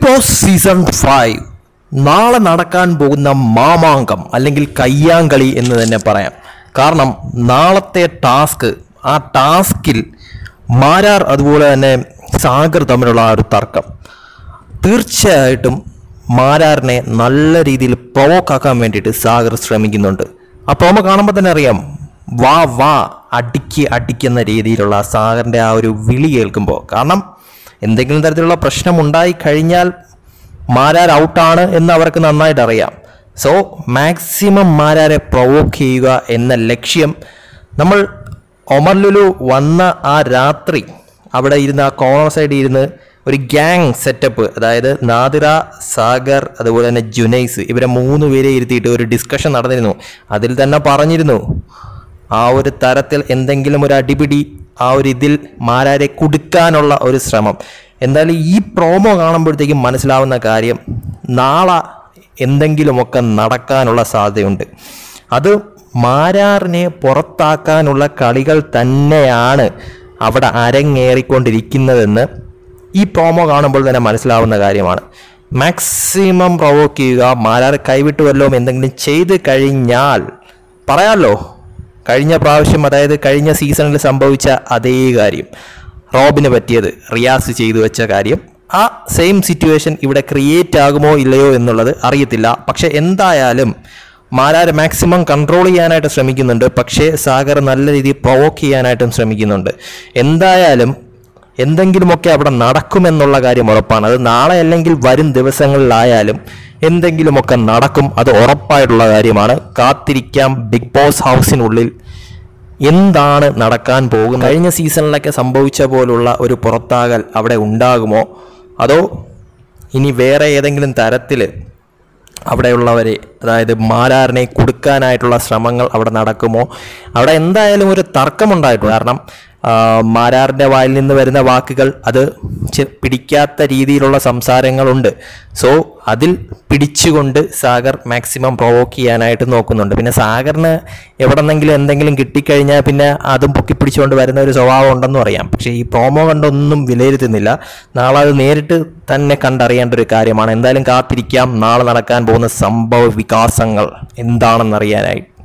Boss season 5 നാളെ നടക്കാൻ പോകുന്ന മാമാങ്കം അല്ലെങ്കിൽ കയ്യാങ്കളി എന്ന് തന്നെ പറയാം. കാരണം നാളത്തെ ആ ടാസ്കിൽ മാരാർ അതുപോലെ തന്നെ സാഗർ തമ്മിലുള്ള ആ ഒരു തർക്കം തീർച്ചയായിട്ടും മാരാറിനെ നല്ല രീതിയിൽ പ്രൊവോക്കാക്കാൻ വേണ്ടിയിട്ട് സാഗർ ശ്രമിക്കുന്നുണ്ട്. ആ പ്രൊമോ കാണുമ്പോൾ തന്നെ അറിയാം, വാ വാ അടിക്കുന്ന രീതിയിലുള്ള സാഗറിൻ്റെ ആ ഒരു വിളി കേൾക്കുമ്പോൾ. കാരണം എന്തെങ്കിലും തരത്തിലുള്ള പ്രശ്നമുണ്ടായി കഴിഞ്ഞാൽ മാരാർ ഔട്ടാണ് എന്ന് അവർക്ക് നന്നായിട്ട് അറിയാം. സോ മാക്സിമം മാരാരെ പ്രൊവോക്ക് ചെയ്യുക എന്ന ലക്ഷ്യം നമ്മൾ ഒമർ ലുലു വന്ന ആ രാത്രി അവിടെ ഇരുന്ന് ആ കോർണർ സൈഡിൽ ഇരുന്ന് ഒരു ഗ്യാങ് സെറ്റപ്പ്, അതായത് നാദിറ, സാഗർ അതുപോലെ തന്നെ ജുനൈസ്, ഇവരെ 3 പേരെ ഇരുത്തിയിട്ട് ഒരു ഡിസ്കഷൻ നടന്നിരുന്നു. അതിൽ തന്നെ പറഞ്ഞിരുന്നു ആ ഒരു തരത്തിൽ എന്തെങ്കിലും ഒരു അടിപിടി ആ ഒരു ഇതിൽ മാരാരെ കുടുക്കാനുള്ള ഒരു ശ്രമം. എന്തായാലും ഈ പ്രോമോ കാണുമ്പോഴത്തേക്കും മനസ്സിലാവുന്ന കാര്യം, നാളെ എന്തെങ്കിലുമൊക്കെ നടക്കാനുള്ള സാധ്യതയുണ്ട്. അത് മാരാറിനെ പുറത്താക്കാനുള്ള കളികൾ തന്നെയാണ് അവിടെ അരങ്ങേറിക്കൊണ്ടിരിക്കുന്നതെന്ന് ഈ പ്രോമോ കാണുമ്പോൾ തന്നെ മനസ്സിലാവുന്ന കാര്യമാണ്. മാക്സിമം പ്രൊവോക്ക് ചെയ്യുക, മാരാർ കൈവിട്ട് വല്ലതും എന്തെങ്കിലും ചെയ്ത് കഴിഞ്ഞാൽ പറയാമല്ലോ, കഴിഞ്ഞ പ്രാവശ്യം അതായത് കഴിഞ്ഞ സീസണിൽ സംഭവിച്ച അതേ കാര്യം, റോബിന് പറ്റിയത് റിയാസ് ചെയ്തു വെച്ച കാര്യം, ആ സെയിം സിറ്റുവേഷൻ ഇവിടെ ക്രിയേറ്റ് ആകുമോ ഇല്ലയോ എന്നുള്ളത് അറിയത്തില്ല. പക്ഷെ എന്തായാലും മാരാർ മാക്സിമം കൺട്രോൾ ചെയ്യാനായിട്ട് ശ്രമിക്കുന്നുണ്ട്. പക്ഷേ സാഗർ നല്ല രീതിയിൽ പ്രൊവോക്ക് ചെയ്യാനായിട്ടും ശ്രമിക്കുന്നുണ്ട്. എന്തായാലും എന്തെങ്കിലുമൊക്കെ അവിടെ നടക്കുമെന്നുള്ള കാര്യം ഉറപ്പാണ്. അത് നാളെ അല്ലെങ്കിൽ വരും ദിവസങ്ങളിലായാലും എന്തെങ്കിലുമൊക്കെ നടക്കും, അത് ഉറപ്പായിട്ടുള്ള കാര്യമാണ്. കാത്തിരിക്കാം ബിഗ് ബോസ് ഹൗസിനുള്ളിൽ എന്താണ് നടക്കാൻ പോകുന്നത്. കഴിഞ്ഞ സീസണിലൊക്കെ സംഭവിച്ച പോലുള്ള ഒരു പുറത്താകൽ അവിടെ ഉണ്ടാകുമോ, അതോ ഇനി വേറെ ഏതെങ്കിലും തരത്തിൽ അവിടെയുള്ളവരെ, അതായത് മാരാറിനെ കൊടുക്കാനായിട്ടുള്ള ശ്രമങ്ങൾ അവിടെ നടക്കുമോ? അവിടെ എന്തായാലും ഒരു തർക്കമുണ്ടായിട്ടുണ്ട്. കാരണം മാരാറിൻ്റെ വായിൽ നിന്ന് വരുന്ന വാക്കുകൾ അത് പിടിക്കാത്ത രീതിയിലുള്ള സംസാരങ്ങളുണ്ട്. സോ അതിൽ പിടിച്ചുകൊണ്ട് സാഗർ മാക്സിമം പ്രൊവോക്ക് ചെയ്യാനായിട്ട് നോക്കുന്നുണ്ട്. പിന്നെ സാഗറിന് എവിടെന്നെങ്കിലും എന്തെങ്കിലും കിട്ടിക്കഴിഞ്ഞാൽ പിന്നെ അതും പൊക്കിപ്പിടിച്ചുകൊണ്ട് വരുന്ന ഒരു സ്വഭാവം ഉണ്ടെന്നും അറിയാം. പക്ഷേ ഈ പ്രോമോ കണ്ടൊന്നും വിലയിരുത്തുന്നില്ല. നാളെ അത് നേരിട്ട് തന്നെ കണ്ടറിയേണ്ട ഒരു കാര്യമാണ്. എന്തായാലും കാത്തിരിക്കാം നാളെ നടക്കാൻ പോകുന്ന സംഭവ വികാസങ്ങൾ എന്താണെന്നറിയാനായി.